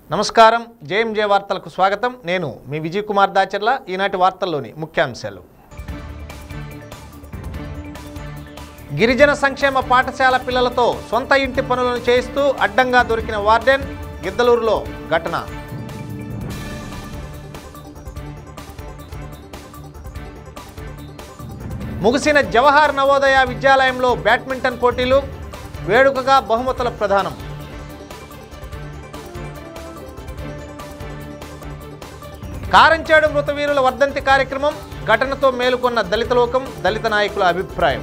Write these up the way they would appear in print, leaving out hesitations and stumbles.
నమస్కారం జేఎంజే వార్తలకు స్వాగతం నేను మీ విజయ్ కుమార్ దాచర్ల ఈనాటి వార్తల్లోని ముఖ్యాంశాలు గిరిజన సంక్షేమ పాఠశాల పిల్లలతో సొంత ఇంటి పనులను చేయిస్తూ అడ్డంగా దొరికిన వార్డెన్ గిద్దలూరులో ఘటన ముగిసిన జవహర్ నవోదయ విద్యాలయంలో బ్యాడ్మింటన్ పోటీలు వేడుకగా బహుమతుల ప్రదానం కారంచేడు మృతవీరుల వర్ధంతి కార్యక్రమం ఘటనతో మేలుకొన్న దళిత లోకం దళిత నాయకుల అభిప్రాయం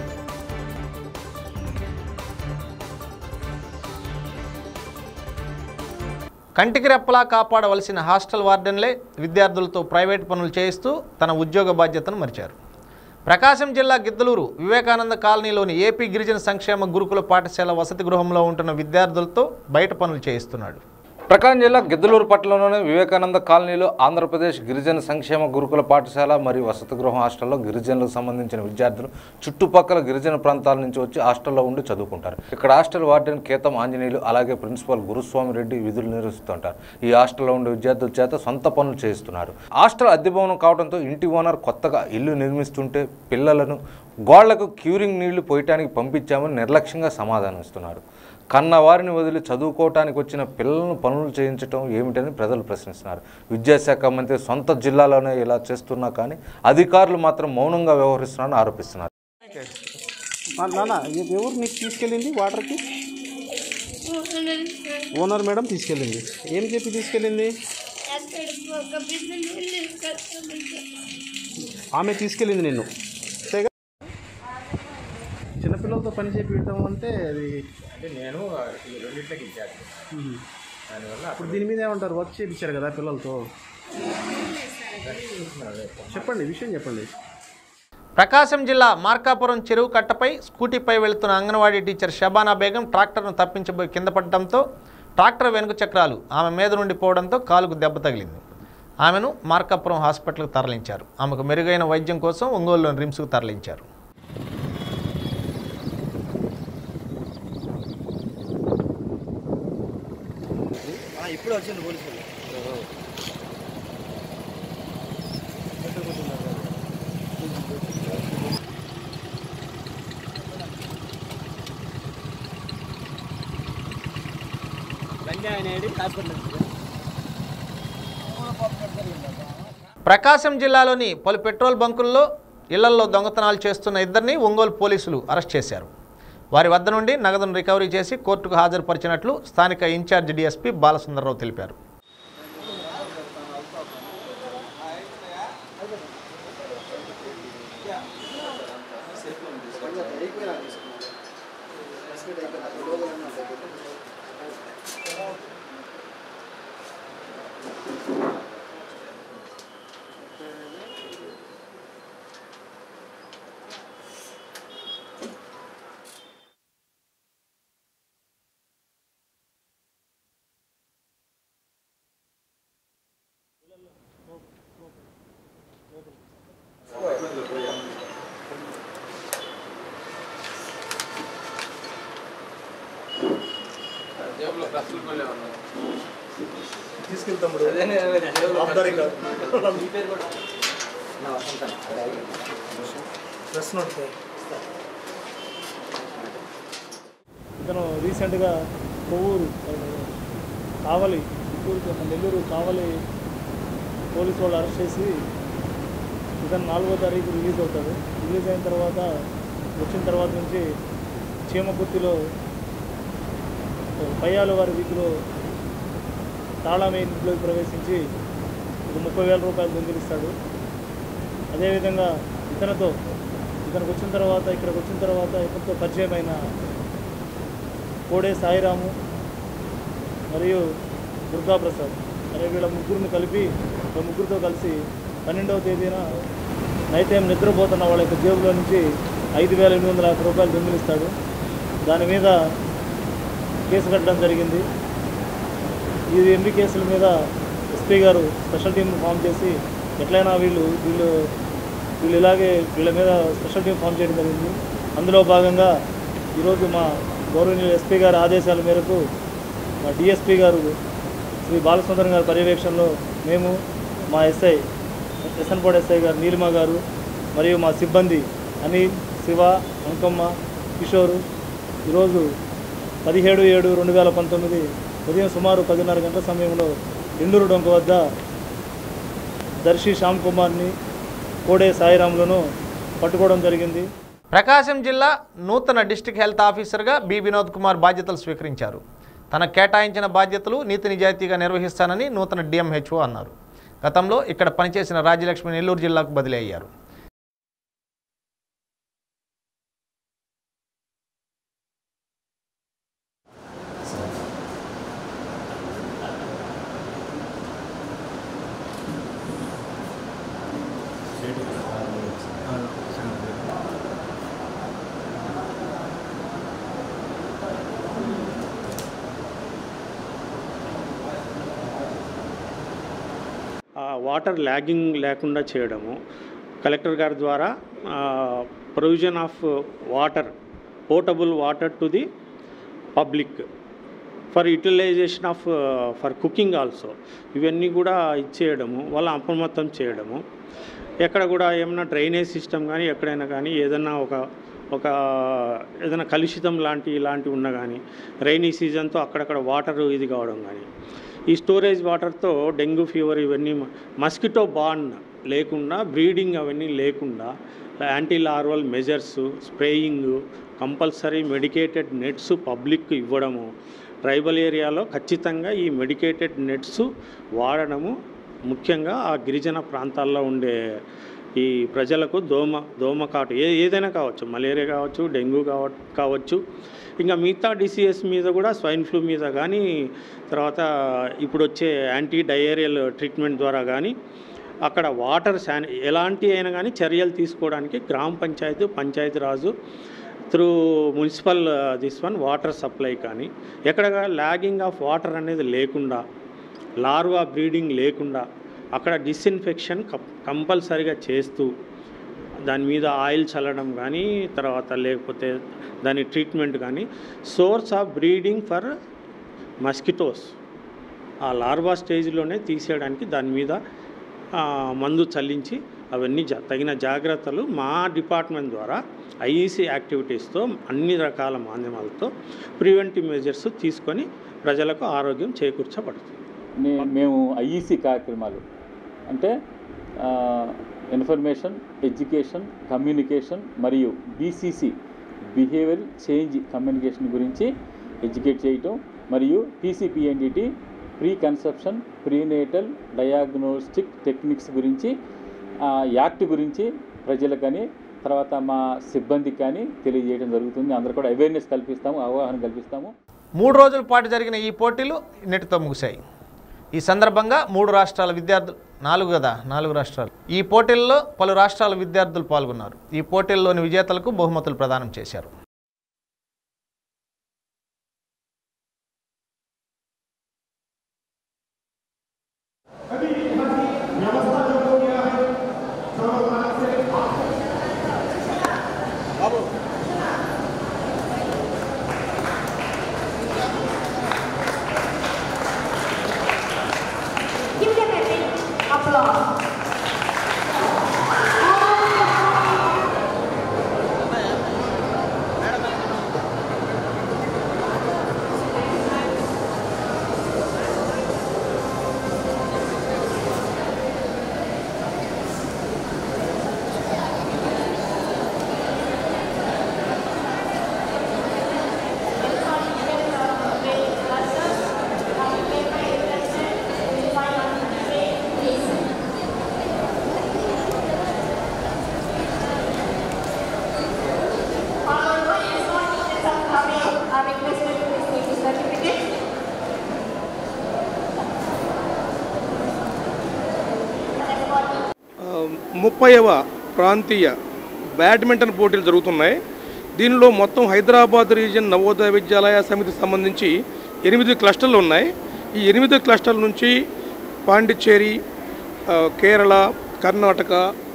కంటికి రెప్పలా కాపాడవలసిన హాస్టల్ వార్డెన్లే విద్యార్థులతో ప్రైవేట్ పనులు చేయిస్తూ తన ఉద్యోగ బాధ్యతను మరిచారు. ప్రకాశం జిల్లా గిద్దలూరు వివేకానంద కాలనీలోని ఏపీ గిరిజన సంక్షేమ గురుకుల పాఠశాల వసతి గృహంలో ఉంటున్న విద్యార్థులతో బయట పనులు చేయిస్తున్నాడు. ప్రకాశం జిల్లా గిద్దలూరు పట్టణంలోని వివేకానంద కాలనీలో ఆంధ్రప్రదేశ్ గిరిజన సంక్షేమ గురుకుల పాఠశాల మరియు వసతి గృహం హాస్టల్లో గిరిజనులకు సంబంధించిన విద్యార్థులు చుట్టుపక్కల గిరిజన ప్రాంతాల నుంచి వచ్చి హాస్టల్లో ఉండి చదువుకుంటారు. ఇక్కడ హాస్టల్ వార్డెన్ కేతం ఆంజనేయులు అలాగే ప్రిన్సిపల్ గురుస్వామి రెడ్డి విధులు నిర్వహిస్తుంటారు. ఈ హాస్టల్లో ఉండే విద్యార్థుల చేత సొంత పనులు చేయిస్తున్నారు. హాస్టల్ అద్దె భవనం కావడంతో ఇంటి ఓనర్ కొత్తగా ఇల్లు నిర్మిస్తుంటే పిల్లలను గోళ్లకు క్యూరింగ్ నీళ్లు పోయటానికి పంపించామని నిర్లక్ష్యంగా సమాధానం ఇస్తున్నారు. కన్నవారిని వదిలి చదువుకోవటానికి వచ్చిన పిల్లలను పనులు చేయించడం ఏమిటని ప్రజలు ప్రశ్నిస్తున్నారు. విద్యాశాఖ మంత్రి సొంత జిల్లాలోనే ఇలా చేస్తున్నా కానీ అధికారులు మాత్రం మౌనంగా వ్యవహరిస్తున్నారని ఆరోపిస్తున్నారు. ఎవరు నీకు తీసుకెళ్ళింది వాటర్కి? ఓనర్ మేడం తీసుకెళ్ళింది. ఏం చెప్పి తీసుకెళ్ళింది? ఆమె తీసుకెళ్ళింది నిన్ను. చిన్నపిల్లలతో పని చేయించడం అంటే అది నేను రెండింటికి ఇచ్చాను. దానివల్ల ఇప్పుడు దీని మీద ఏమంటారు? వర్క్ చేయించారు కదా పిల్లలతో. చెప్పండి, విషయం చెప్పండి. ప్రకాశం జిల్లా మార్కాపురం చెరువు కట్టపై స్కూటీపై వెళుతున్న అంగన్వాడీ టీచర్ షబానా బేగం ట్రాక్టర్ను తప్పించబోయి కింద పడటంతో ట్రాక్టర్ వెనుక చక్రాలు ఆమె మీద నుండి పోవడంతో కాలుకు దెబ్బ తగిలింది. ఆమెను మార్కాపురం హాస్పిటల్కు తరలించారు. ఆమెకు మెరుగైన వైద్యం కోసం ఒంగోలులోని రిమ్స్కు తరలించారు. ఇప్పుడు వచ్చింది పోలీసులు. ప్రకాశం జిల్లాలోని పలు పెట్రోల్ బంకుల్లో ఇళ్లల్లో దొంగతనాలు చేస్తున్న ఇద్దరిని ఒంగోలు పోలీసులు అరెస్ట్ చేశారు. వారి వద్ద నుండి నగదును రికవరీ చేసి కోర్టుకు హాజరుపరిచినట్లు స్థానిక ఇన్ఛార్జ్ డీఎస్పీ బాలసుందర్రావు తెలిపారు. తీసుకెళ్తాడు ఇతను రీసెంట్గా కొవ్వూరు కావలి నెల్లూరు కావలి పోలీసు వాళ్ళు అరెస్ట్ చేసి ఇతను 4వ తారీఖు రిలీజ్ అవుతాడు. రిలీజ్ అయిన తర్వాత వచ్చిన తర్వాత నుంచి చీమకుర్తిలో పయ్యాల వారి వీధిలో తాళమే ఇంట్లోకి ప్రవేశించి 30,000 రూపాయలు దొంగిలిస్తాడు. అదేవిధంగా ఇతనికి వచ్చిన తర్వాత ఇతనితో పరిచయమైన కోడే సాయిరాము మరియు దుర్గాప్రసాద్ అనే వీళ్ళ ముగ్గురితో కలిసి 12వ తేదీన నైట్ టైం నిద్రపోతున్న వాళ్ళ యొక్క జేబులో నుంచి 5,850 రూపాయలు దొంగిలిస్తాడు. దాని మీద కేసు కట్టడం జరిగింది. ఈ 2 కేసుల మీద ఎస్పీ గారు స్పెషల్ టీంను ఫామ్ చేసి ఎట్లయినా వీళ్ళు ఇలాగే వీళ్ళ మీద స్పెషల్ టీం ఫామ్ చేయడం జరిగింది. అందులో భాగంగా ఈరోజు మా గౌరవనీయులు ఎస్పీ గారి ఆదేశాల మేరకు మా డిఎస్పీ గారు శ్రీ బాలసుందరం గారి పర్యవేక్షణలో మేము మా ఎస్ఐ ఎస్ఎన్పాడు ఎస్ఐ గారు నీలిమ గారు మరియు మా సిబ్బంది అనిల్, శివ, అంకమ్మ, కిషోరు ఈరోజు 17/7/2019 ఉదయం సుమారు 10:30 గంటల సమయంలో ఎండూరు డొంక వద్ద దర్శి శ్యామ్ కుమార్ని, కోడే సాయిరాములను పట్టుకోవడం జరిగింది. ప్రకాశం జిల్లా నూతన డిస్ట్రిక్ట్ హెల్త్ ఆఫీసర్గా బి వినోద్ కుమార్ బాధ్యతలు స్వీకరించారు. తనకు కేటాయించిన బాధ్యతలు నీతి నిజాయితీగా నిర్వహిస్తానని నూతన డిఎంహెచ్ఓ అన్నారు. గతంలో ఇక్కడ పనిచేసిన రాజ్యలక్ష్మి నెల్లూరు జిల్లాకు బదిలీ అయ్యారు. వాటర్ ల్యాగింగ్ లేకుండా చేయడము, కలెక్టర్ గారి ద్వారా provision of water, portable water to the public for utilization of for cooking also, ఇవన్నీ కూడా ఇచ్చేయడము, వాళ్ళ అప్రమత్తం చేయడము. ఎక్కడ కూడా ఏమైనా డ్రైనేజ్ సిస్టమ్ కానీ ఎక్కడైనా కానీ ఏదైనా ఏదైనా కలుషితం ఇలాంటివి ఉన్నా కానీ రైనీ సీజన్తో అక్కడక్కడ వాటర్ ఇది కావడం కానీ, ఈ స్టోరేజ్ వాటర్తో డెంగ్యూ ఫీవర్ ఇవన్నీ మస్కిటో బార్న్ లేకుండా, బ్రీడింగ్ అవన్నీ లేకుండా anti larval measures, spraying, compulsory medicated nets public ఇవ్వడము, ట్రైబల్ ఏరియాలో ఖచ్చితంగా ఈ మెడికేటెడ్ నెట్స్ వాడడము, ముఖ్యంగా ఆ గిరిజన ప్రాంతాల్లో ఉండే ఈ ప్రజలకు దోమకాటు ఏదైనా కావచ్చు, మలేరియా కావచ్చు, డెంగ్యూ కావచ్చు, ఇంకా మిగతా డిసీజెస్ మీద కూడా స్వైన్ ఫ్లూ మీద కానీ, తర్వాత ఇప్పుడు వచ్చే యాంటీ డయేరియల్ ట్రీట్మెంట్ ద్వారా కానీ అక్కడ వాటర్ ఎలాంటి అయినా కానీ చర్యలు తీసుకోవడానికి గ్రామ panchayat, Panchayati Raj through municipal water supply కానీ ఎక్కడ ల్యాగింగ్ ఆఫ్ వాటర్ అనేది లేకుండా, లార్వా బ్రీడింగ్ లేకుండా అక్కడ డిస్ఇన్ఫెక్షన్ కంపల్సరీగా చేస్తూ దాని మీద ఆయిల్ చల్లడం కానీ, తర్వాత లేకపోతే దాని ట్రీట్మెంట్ కానీ, source of breeding for mosquitoes ఆ లార్వా స్టేజ్లోనే తీసేయడానికి దాని మీద మందు చల్లించి అవన్నీ తగిన జాగ్రత్తలు మా డిపార్ట్మెంట్ ద్వారా ఐఈసీ యాక్టివిటీస్తో అన్ని రకాల మాధ్యమాలతో ప్రివెంటివ్ మెజర్స్ తీసుకొని ప్రజలకు ఆరోగ్యం చేకూర్చబడుతుంది. మేము ఐఈసీ కార్యక్రమాలు అంటే ఇన్ఫర్మేషన్, ఎడ్యుకేషన్, కమ్యూనికేషన్ మరియు బీసీసీ బిహేవియర్ చేంజ్ కమ్యూనికేషన్ గురించి ఎడ్యుకేట్ చేయటం, మరియు PCPNDT pre conception, prenatal diagnostic techniques గురించి యాక్ట్ గురించి ప్రజలకు కానీ తర్వాత మా సిబ్బందికి కానీ తెలియజేయడం జరుగుతుంది. అందరూ కూడా అవేర్నెస్ కల్పిస్తాము, అవగాహన కల్పిస్తాము. 3 రోజుల పాటు జరిగిన ఈ పోటీలు నేటితో ముగిశాయి. ఈ సందర్భంగా 3 రాష్ట్రాల విద్యార్థులు 4 రాష్ట్రాలు ఈ పోటీల్లో పలు రాష్ట్రాల విద్యార్థులు పాల్గొన్నారు. ఈ పోటీల్లోని విజేతలకు బహుమతులు ప్రదానం చేశారు. ముప్పైవ ప్రాంతీయ బ్యాడ్మింటన్ పోటీలు జరుగుతున్నాయి. దీనిలో మొత్తం హైదరాబాద్ రీజియన్ నవోదయ విద్యాలయ సమితికి సంబంధించి 8 క్లస్టర్లు ఉన్నాయి. ఈ 8 క్లస్టర్ల నుంచి పాండిచ్చేరి, కేరళ, కర్ణాటక,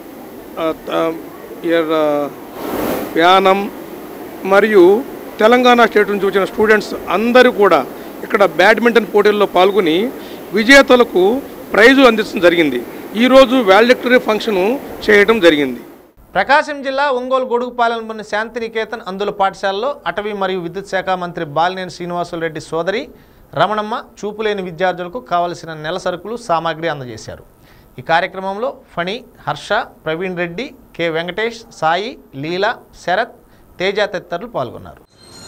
యానం మరియు తెలంగాణ స్టేట్ నుంచి వచ్చిన స్టూడెంట్స్ అందరూ కూడా ఇక్కడ బ్యాడ్మింటన్ పోటీల్లో పాల్గొని విజేతలకు ప్రైజులు అందించడం జరిగింది. ఈరోజు వాల్డిక్టరీ ఫంక్షను చేయడం జరిగింది. ప్రకాశం జిల్లా ఒంగోలు గొడుగుపాలెంలోని శాంతినికేతన్ అందుల పాఠశాలలో అటవీ మరియు విద్యుత్ శాఖ మంత్రి బాలినేని శ్రీనివాసులరెడ్డి సోదరి రమణమ్మ చూపులేని విద్యార్థులకు కావలసిన నెల సరుకులు సామాగ్రి అందజేశారు. ఈ కార్యక్రమంలో ఫణి, హర్ష, ప్రవీణ్ రెడ్డి, కె వెంకటేష్, సాయి, లీలా, శరత్, తేజ తదితరులు పాల్గొన్నారు.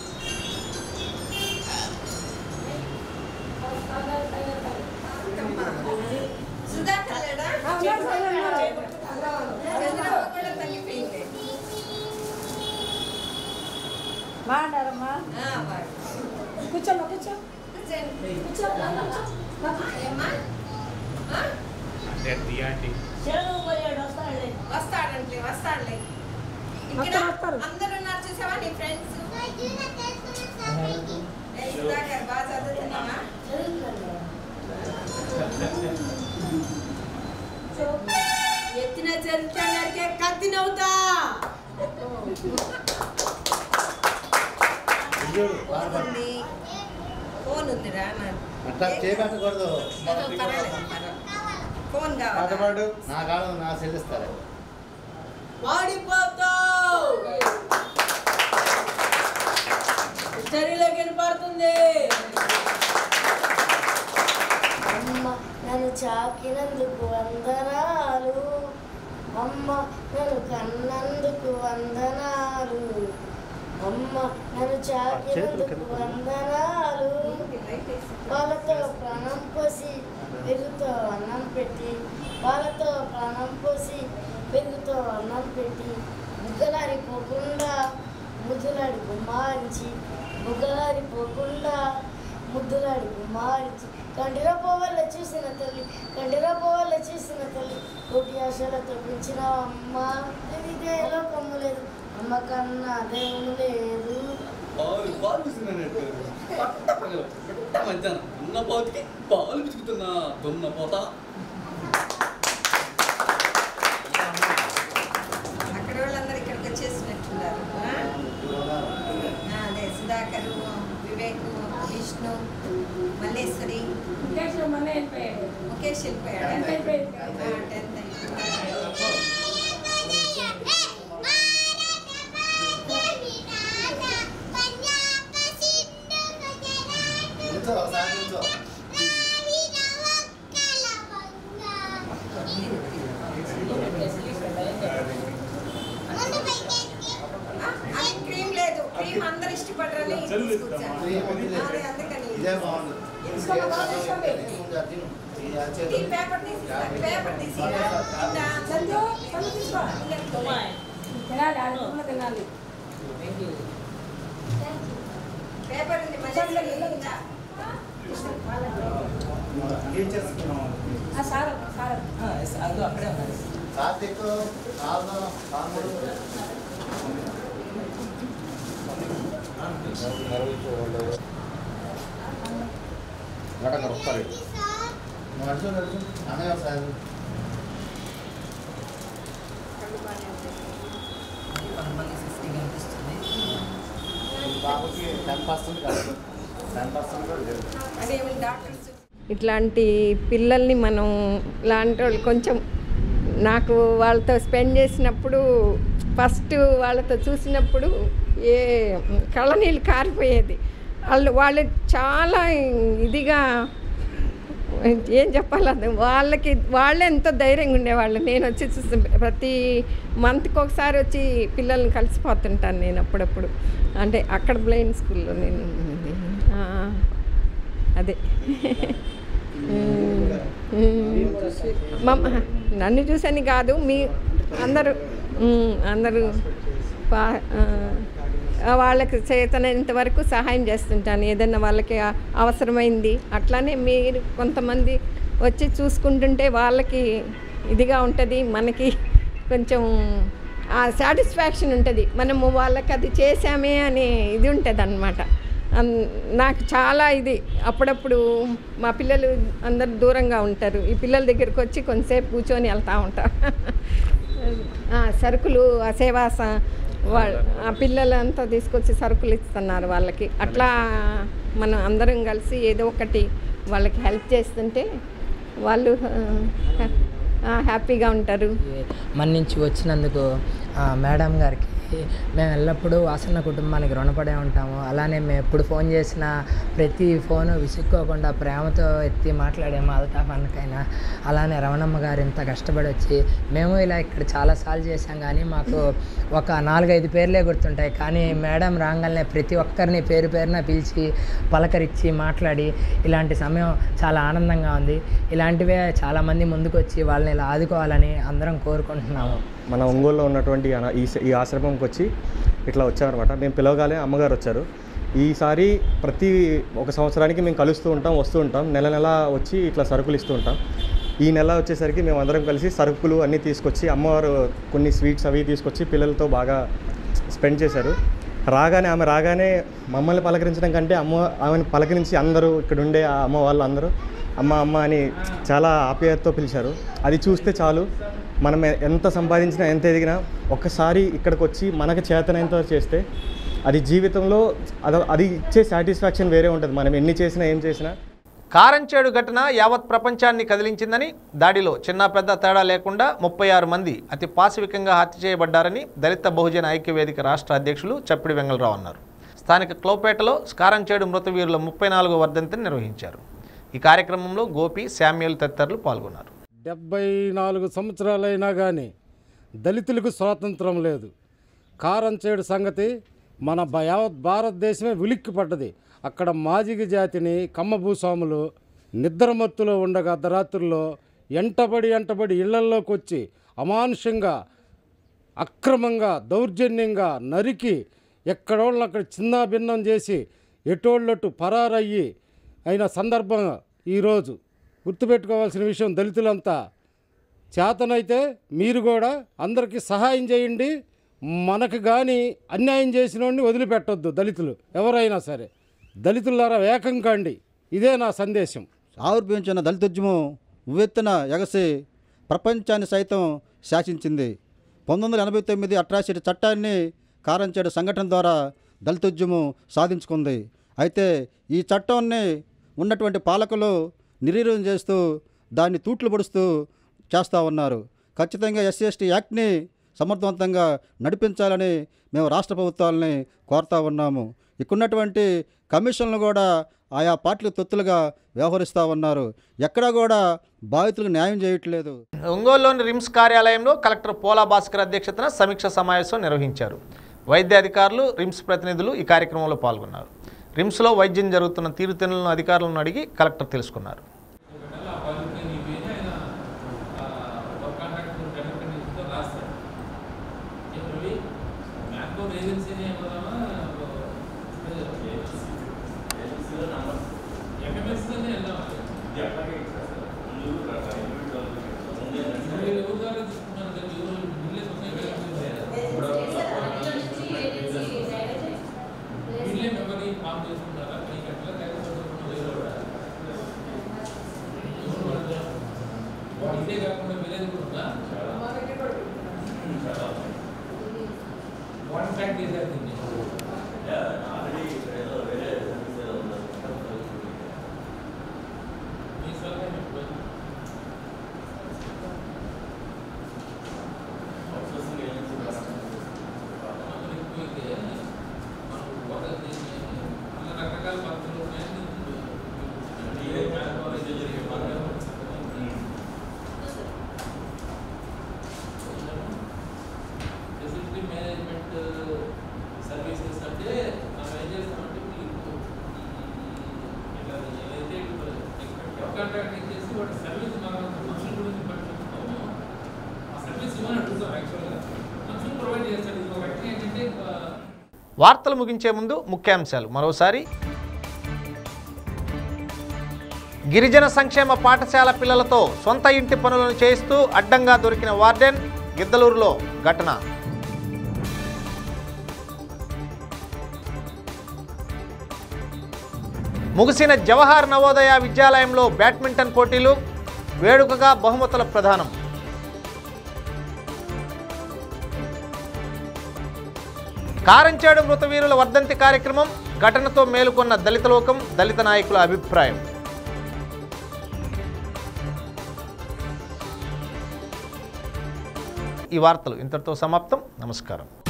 కూర్చోమ్మా కూర్చో వస్తాడులే ఇక్కడ అందరూ ఉన్నారు చూసావా నీ ఫ్రెండ్స్ బాగా చదువుతున్నావా ఎత్తిన చరిత్రకే కత్తినవుతా ఫోన్ ఉందిరా ఫోన్ కావాలి నా చెల్లిస్తారా వాడిపోతావు చర్యలోకి వినపడుతుంది. అమ్మ నన్ను చాకినందుకు వందనాలు, అమ్మ నన్ను కన్నందుకు వందనాలు, అమ్మ నన్ను చాకినందుకు వందనాలు. వాళ్ళతో ప్రాణం పోసి పెరుగుతో అన్నం పెట్టి, వాళ్ళతో ప్రాణం పోసి పెరుగుతో అన్నం పెట్టి, ముగ్గలారిపోకుండా ముద్దులాడి గుమ్మారించి, ముగ్గలారిపోకుండా ముద్దులాడి గుమ్మారించి, కంటిలో పోవల్ల చూసిన తల్లి, కంటిలో పోవల్ల చూసిన తల్లి, కోటి ఆశలతో పెంచిన అమ్మ, ఇదే లోకము లేదు, అమ్మ కన్నా దేవుడు లేదు. ఉన్న పోతికి పాలు పిచుకుతున్నా దున్న పోతా. అక్కడ వాళ్ళందరూ ఇక్కడికి వచ్చేసినట్టున్నారు. అదే సుధాకరు, వివేక్, విష్ణు, మల్లేశ్వరి, ముఖేష్ వెళ్ళిపోయాడు. 10th క్రీమ్ లేదు, క్రీమ్ అందరు ఇష్టపడరని పేపర్ తీసి పేపర్ ఉంది అక్కడే ఉన్నారు. ఇట్లాంటి పిల్లల్ని మనం లాంటి వాళ్ళు కొంచెం నాకు వాళ్ళతో స్పెండ్ చేసినప్పుడు ఫస్ట్ వాళ్ళతో చూసినప్పుడు ఏ కళ్ళనీళ్ళు కారిపోయేది. వాళ్ళు చాలా ఇదిగా ఏం చెప్పాలి, వాళ్ళే ఎంతో ధైర్యంగా ఉండేవాళ్ళు. నేను వచ్చి చూస్తే ప్రతి మంత్కి ఒకసారి వచ్చి పిల్లల్ని కలిసిపోతుంటాను నేను అప్పుడప్పుడు. అంటే అక్కడ బ్లైండ్ స్కూల్లో నేను అదే నన్ను చూసని కాదు, మీ అందరూ వాళ్ళకి చేతనంత వరకు సహాయం చేస్తుంటాను, ఏదన్నా వాళ్ళకి అవసరమైంది. అట్లానే మీరు కొంతమంది వచ్చి చూసుకుంటుంటే వాళ్ళకి ఇదిగా ఉంటుంది, మనకి కొంచెం సాటిస్ఫాక్షన్ ఉంటుంది, మనము వాళ్ళకి అది చేసామే అనే ఇది ఉంటుంది అన్నమాట. నాకు చాలా ఇది అప్పుడప్పుడు మా పిల్లలు అందరు దూరంగా ఉంటారు, ఈ పిల్లల దగ్గరికి వచ్చి కొంతసేపు కూర్చొని వెళ్తూ ఉంటా. సరుకులు సేవా ఆ పిల్లలంతా తీసుకొచ్చి సరుకులు ఇస్తున్నారు వాళ్ళకి. అట్లా మనం అందరం కలిసి ఏదో ఒకటి వాళ్ళకి హెల్ప్ చేస్తుంటే వాళ్ళు హ్యాపీగా ఉంటారు. మన నుంచి వచ్చినందుకు మేడం గారికి మేము ఎల్లప్పుడూ వాసన్న కుటుంబానికి రుణపడే ఉంటాము. అలానే మేము ఎప్పుడు ఫోన్ చేసినా ప్రతి ఫోను విసుక్కోకుండా ప్రేమతో ఎత్తి మాట్లాడాము అల్తాఫ్ అన్నకైనా. అలానే రమణమ్మ గారు ఇంత కష్టపడి వచ్చి మేము ఇలా ఇక్కడ చాలాసార్లు చేసాం కానీ మాకు ఒక 4-5 పేర్లే గుర్తుంటాయి. కానీ మేడం రాగానే ప్రతి ఒక్కరిని పేరు పేరున పిలిచి పలకరించి మాట్లాడి ఇలాంటి సమయం చాలా ఆనందంగా ఉంది. ఇలాంటివే చాలామంది ముందుకు వచ్చి వాళ్ళని ఇలా ఆదుకోవాలని అందరం కోరుకుంటున్నాము. మన ఒంగోలులో ఉన్నటువంటి ఈ ఆశ్రమంకి వచ్చి ఇట్లా వచ్చామన్నమాట. మేము పిలవగానే అమ్మగారు వచ్చారు. ఈసారి ప్రతి ఒక సంవత్సరానికి మేము కలుస్తూ ఉంటాం, వస్తూ ఉంటాం. నెల నెల వచ్చి ఇట్లా సరుకులు ఇస్తూ ఉంటాం. ఈ నెల వచ్చేసరికి మేము అందరం కలిసి సరుకులు అన్నీ తీసుకొచ్చి అమ్మవారు కొన్ని స్వీట్స్ అవి తీసుకొచ్చి పిల్లలతో బాగా స్పెండ్ చేశారు. ఆమె రాగానే మమ్మల్ని పలకరించడం కంటే ఆమెను పలకరించి అందరూ ఇక్కడ ఉండే ఆ అమ్మ వాళ్ళు అందరూ అమ్మ అమ్మ అని చాలా ఆప్యాయతతో పిలిచారు. అది చూస్తే చాలు, మనం ఎంత సంపాదించినా ఎంత ఎదిగినా ఒక్కసారి ఇక్కడికి వచ్చి మనకు చేతనైనంత చేస్తే అది జీవితంలో అది ఇచ్చే సాటిస్ఫాక్షన్ వేరే ఉంటుంది. మనం ఎన్ని చేసినా ఏం చేసినా. కారంచేడు ఘటన యావత్ ప్రపంచాన్ని కదిలించిందని, దాడిలో చిన్న పెద్ద తేడా లేకుండా 36 మంది అతి పాశవికంగా హత్య చేయబడ్డారని దళిత బహుజన ఐక్యవేదిక రాష్ట్ర అధ్యక్షులు చప్పిడి వెంగళరావు అన్నారు. స్థానిక క్లౌపేటలో కారంచేడు మృతవీరుల 34వ వర్ధంతిని నిర్వహించారు. ఈ కార్యక్రమంలో గోపి, శామ్యూల్ తదితరులు పాల్గొన్నారు. 74 సంవత్సరాలైనా కానీ దళితులకు స్వాతంత్రం లేదు. కారంచేడు సంగతి మన యావత్ భారతదేశమే ఉలిక్కిపడ్డది. అక్కడ మాదిగ జాతిని కమ్మభూస్వాములు నిద్రమత్తులో ఉండగా అర్ధరాత్రుల్లో ఎంటబడి ఇళ్లల్లోకి వచ్చి అమానుషంగా అక్రమంగా దౌర్జన్యంగా నరికి ఎక్కడోళ్ళని అక్కడ చిన్నాభిన్నం చేసి ఎటోళ్ళట్టు పరారయ్యి అయిన సందర్భం ఈరోజు గుర్తుపెట్టుకోవాల్సిన విషయం. దళితులంతా చేతనైతే మీరు కూడా అందరికీ సహాయం చేయండి. మనకు కానీ అన్యాయం చేసిన వాడిని వదిలిపెట్టొద్దు. దళితులు ఎవరైనా సరే దళితులారా ఏకం కాండి. ఇదే నా సందేశం. ఆవిర్భవించిన దళితోద్యమం ఉవ్వెత్తున ఎగసి ప్రపంచాన్ని సైతం శాసించింది. 1989 అట్రాసిటీ చట్టాన్ని కారంచేడు సంఘటన ద్వారా దళితోద్యమం సాధించుకుంది. అయితే ఈ చట్టాన్ని ఉన్నటువంటి పాలకులు నిర్వీర్యం చేస్తూ దాన్ని తూట్లు పొడుస్తూ చేస్తూ ఉన్నారు. ఖచ్చితంగా SC/ST యాక్ట్ని సమర్థవంతంగా నడిపించాలని మేము రాష్ట్ర ప్రభుత్వాలని కోరుతూ ఉన్నాము. ఇక్కడున్నటువంటి కమిషన్లు కూడా ఆయా పార్టీల తొత్తులుగా వ్యవహరిస్తూ ఉన్నారు. ఎక్కడా కూడా బాధితులకు న్యాయం చేయట్లేదు. ఒంగోలులోని రిమ్స్ కార్యాలయంలో కలెక్టర్ పోలా భాస్కర్ అధ్యక్షతన సమీక్ష సమావేశం నిర్వహించారు. వైద్య అధికారులు, రిమ్స్ ప్రతినిధులు ఈ కార్యక్రమంలో పాల్గొన్నారు. రిమ్స్లో వైద్యం జరుగుతున్న తీరుతెన్నులను అధికారులను అడిగి కలెక్టర్ తెలుసుకున్నారు. వార్తలు ముగించే ముందు ముఖ్యాంశాలు మరోసారి. గిరిజన సంక్షేమ పాఠశాల పిల్లలతో సొంత ఇంటి పనులను చేయిస్తూ అడ్డంగా దొరికిన వార్డెన్, గిద్దలూరులో ఘటన. ముగిసిన జవహర్ నవోదయ విద్యాలయంలో బ్యాడ్మింటన్ పోటీలు, వేడుకగా బహుమతుల ప్రదానం. కారంచేడు మృతవీరుల వర్ధంతి కార్యక్రమం, ఘటనతో మేలుకొన్న దళిత లోకం, దళిత నాయకుల అభిప్రాయం. ఈ వార్తలు ఇంతటితో సమాప్తం. నమస్కారం.